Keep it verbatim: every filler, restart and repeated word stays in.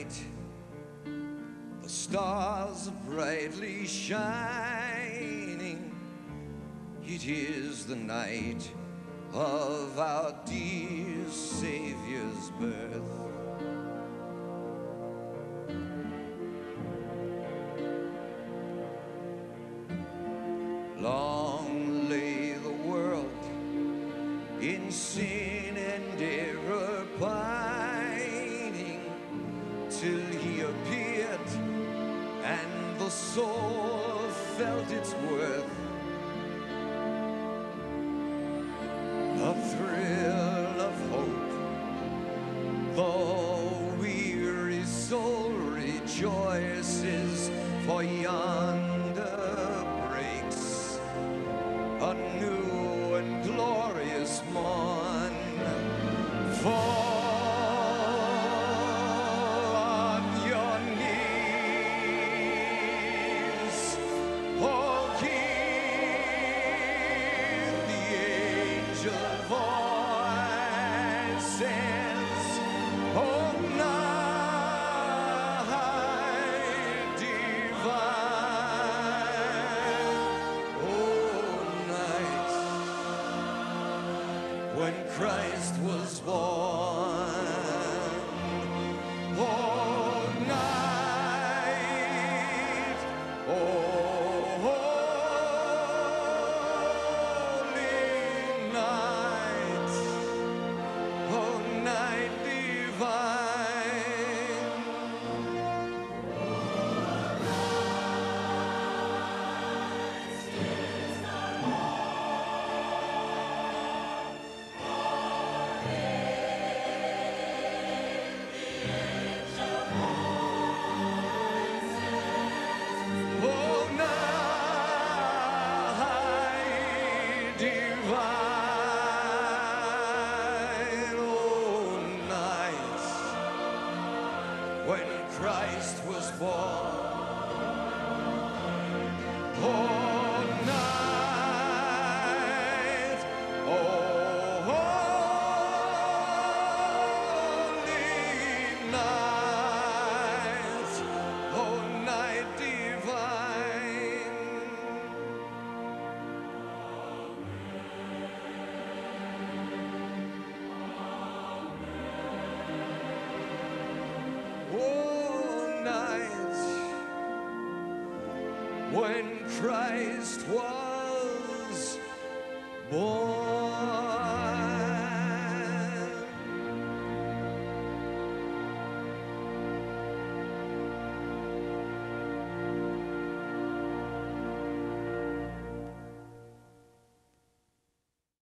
night, the stars are brightly shining. It is the night of our dear Savior's birth. Long lay the world in sin and error pining, till he appeared and the soul felt its worth. A thrill of hope, the weary soul rejoices, for yonder breaks a new and glorious morn. Fall on your knees, oh, hear the angel voices, oh, night divine, oh, night when Christ was born, oh, night, oh, holy night, oh, night divine. Oh, night divine, oh, night when Christ was born, oh, night, oh, holy night, oh, night divine. Oh, night when Christ was born.